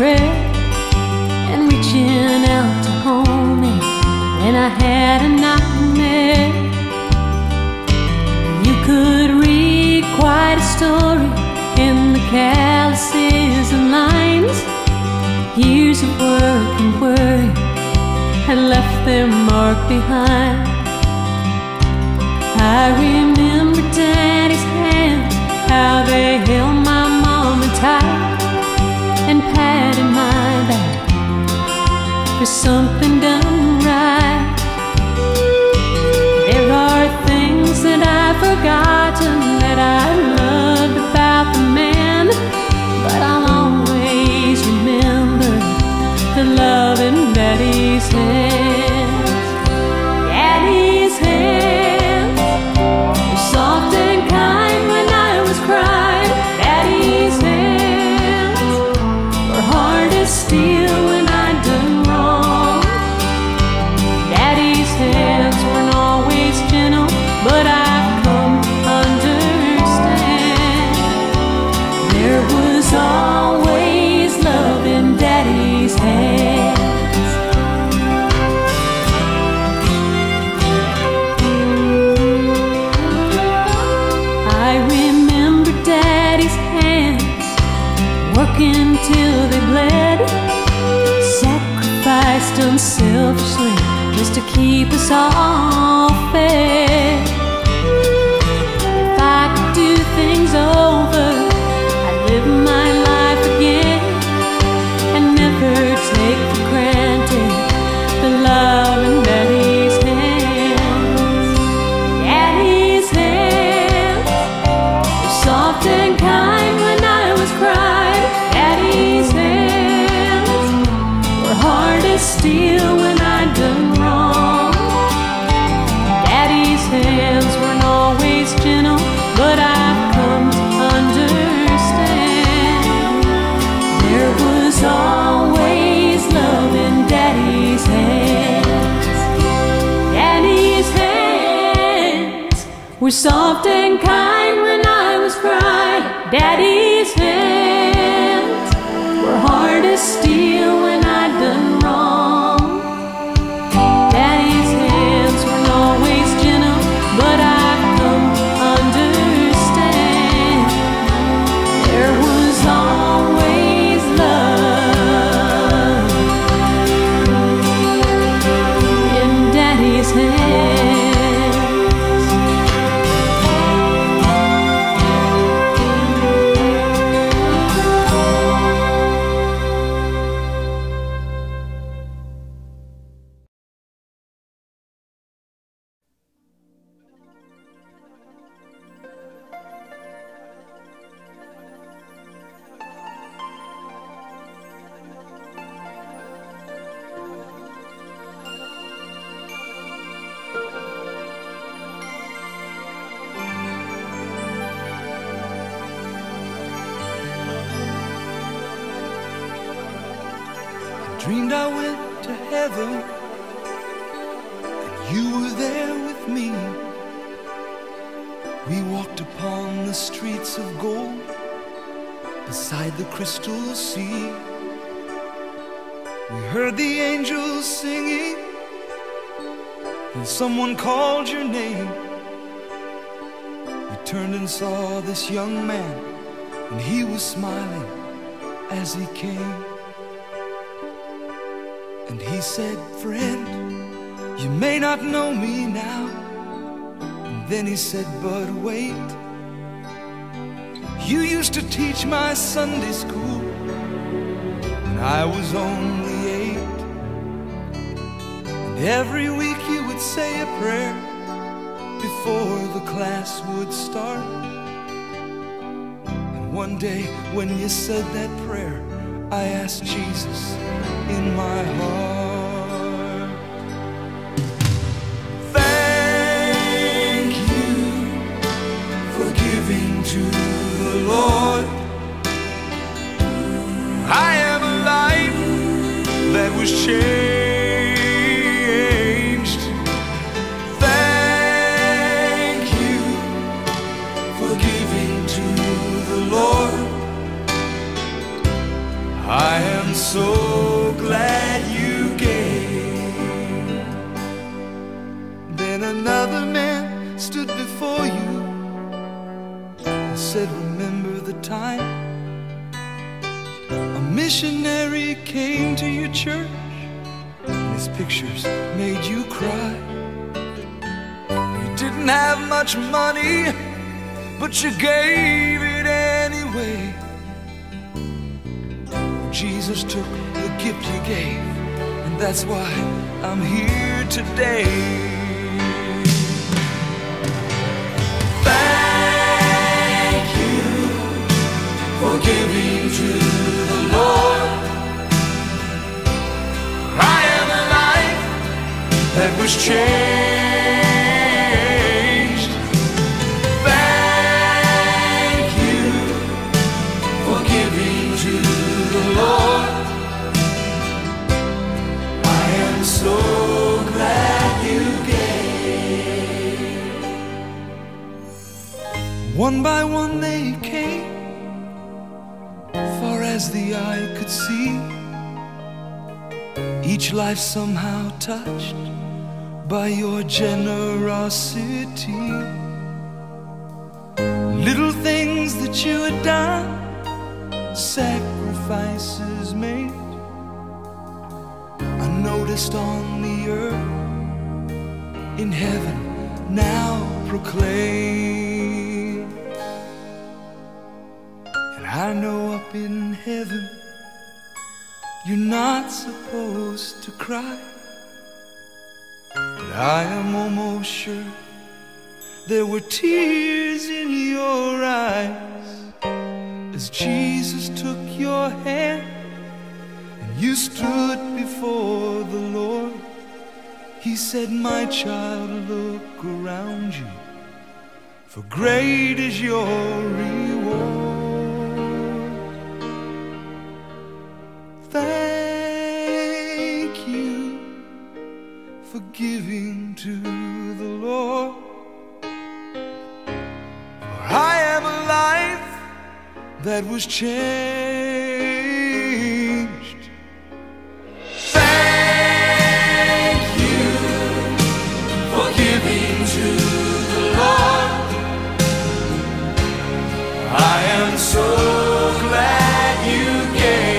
prayer and reaching out to hold me when I had a nightmare. You could read quite a story in the calluses and lines. Years of work and worry had left their mark behind. I remember Daddy's hands, how they held my mama tight and patted my back for something done right. There are things that I've forgotten that I loved about the man, but I'll always remember the love in Daddy's hands. Daddy's hands were soft and kind when I was crying. Daddy's hands were hard as steel when I'd done wrong. Daddy's hands weren't always gentle, but I've come to understand there was always love in Daddy's hands. I remember Daddy's hands working till they bled, sacrificed unselfishly just to keep us all fed. If I could do things over, I'd live my life again and never take for granted the love in Daddy's hands. Daddy's hands were soft and kind when I was crying. Daddy's hands were hard as steel when I'd done wrong. Daddy's hands weren't always gentle, but I've come to understand there was always love in Daddy's hands. Daddy's hands were soft and kind when I was crying. Daddy's hands were hard as steel when I'd done wrong. Daddy's hands weren't always gentle, but I've come to understand there was always love in Daddy's hands. Dreamed I went to heaven and you were there with me. We walked upon the streets of gold beside the crystal sea. We heard the angels singing and someone called your name. We turned and saw this young man and he was smiling as he came. And he said, "Friend, you may not know me now." And then he said, "But wait, you used to teach my Sunday school when I was only 8. And every week you would say a prayer before the class would start. And one day when you said that prayer, I asked Jesus in my heart. Thank you for giving to the Lord. I have a life that was changed. Thank you for giving to the Lord. I am said, remember the time a missionary came to your church and his pictures made you cry. You didn't have much money, but you gave it anyway. Jesus took the gift you gave, and that's why I'm here today. Thank you for giving to the Lord. I am a life that was changed. Thank you for giving to the Lord. I am so glad you gave. One by one they came, far as the eye could see, each life somehow touched by your generosity. Little things that you had done, sacrifices made, I noticed on the earth, in heaven now proclaim. And I know up in heaven you're not supposed to cry, but I am almost sure there were tears in your eyes as Jesus took your hand and you stood before the Lord. He said, my child, look around you, for great is your reward. Thank you for giving to the Lord. For I am a life that was changed. Thank you for giving to the Lord. I am so glad you gave.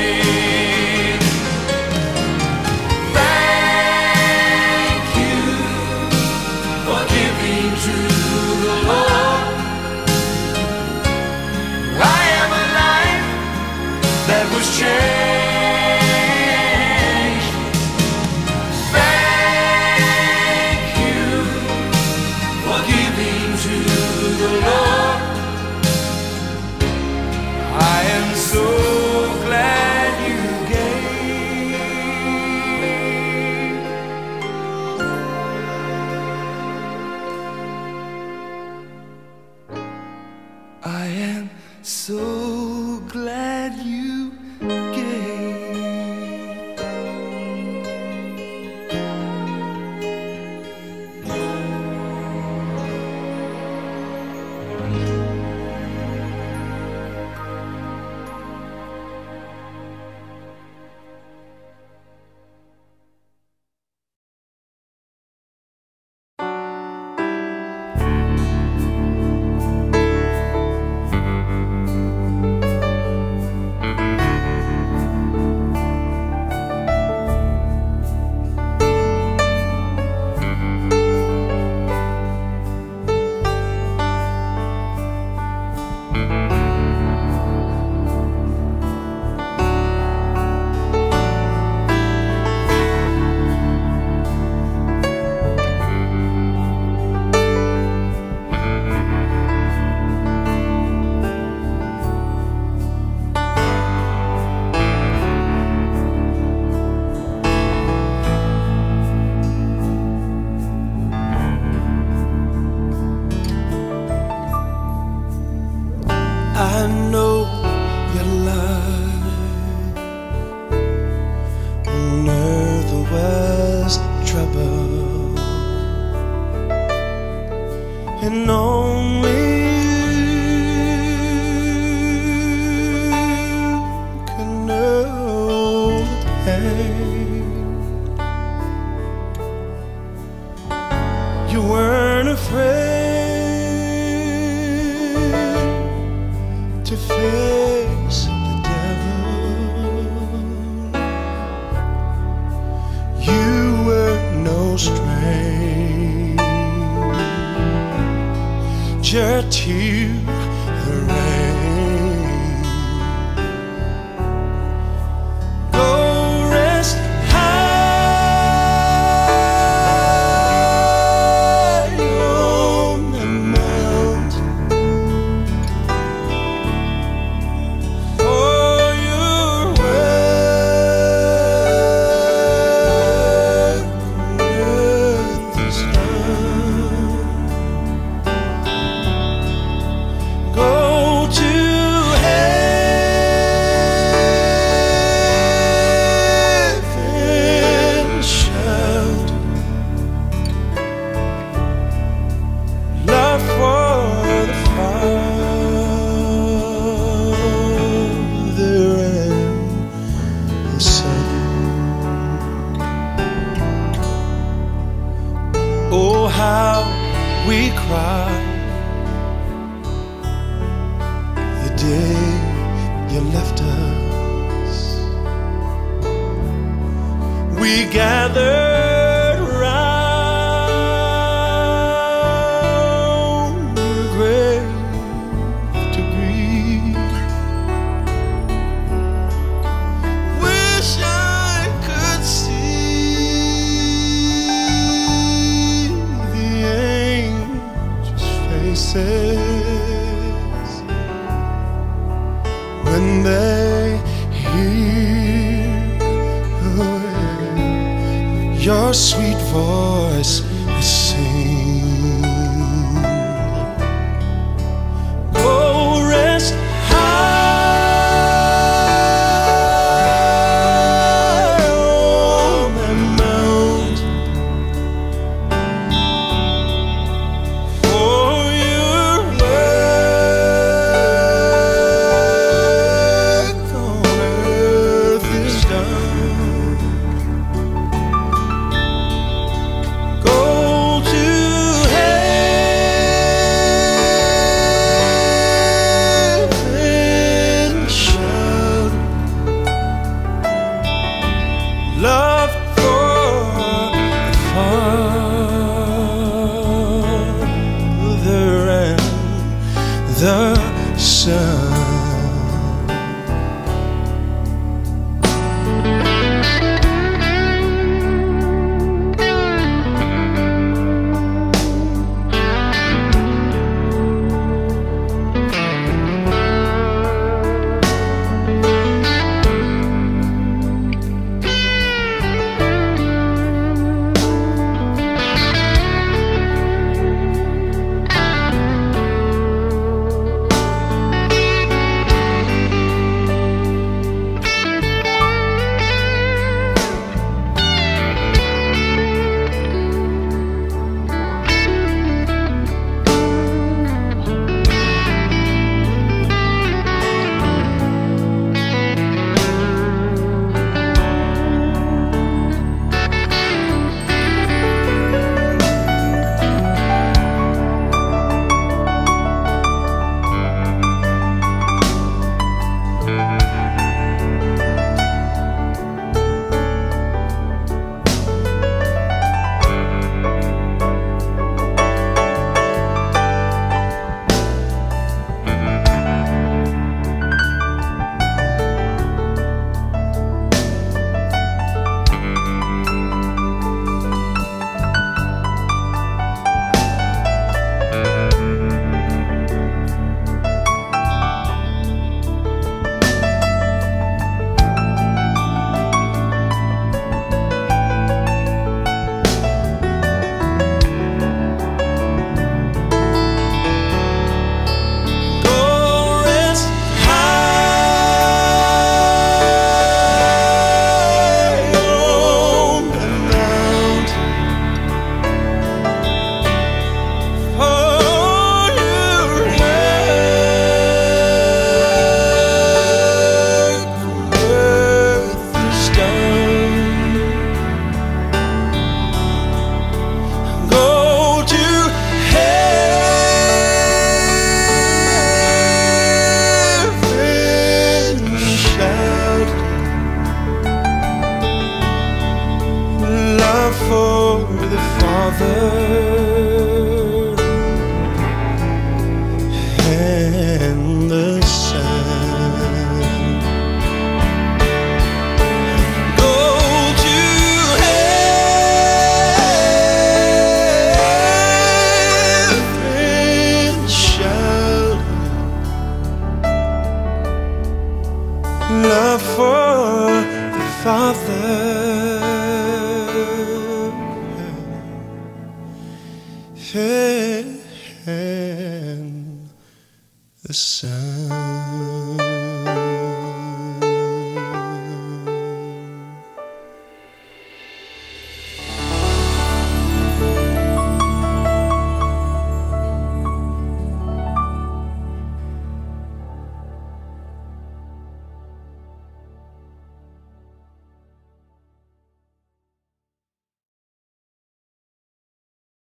Thank you for giving to the Lord. I am a life that was changed. Thank you for giving to the Lord. I am so glad you gave. I am so glad you gave. I know your life when earth was trouble, and only you can know the pain. You weren't afraid to the rain. Go rest high on the mountain, for your work on earth is done. Go to heaven, shout love for the Father and the Son. Oh, how we cry the day you left us. We gathered round your grave to grieve. Wish I could see the angels' faces when they hear your sweet voice sing. Go rest high on the mountain, for your work on earth is done. Go to heaven, shout love for the Father and the Son. and the sun. Go to heaven, shout love for the Father and the Son.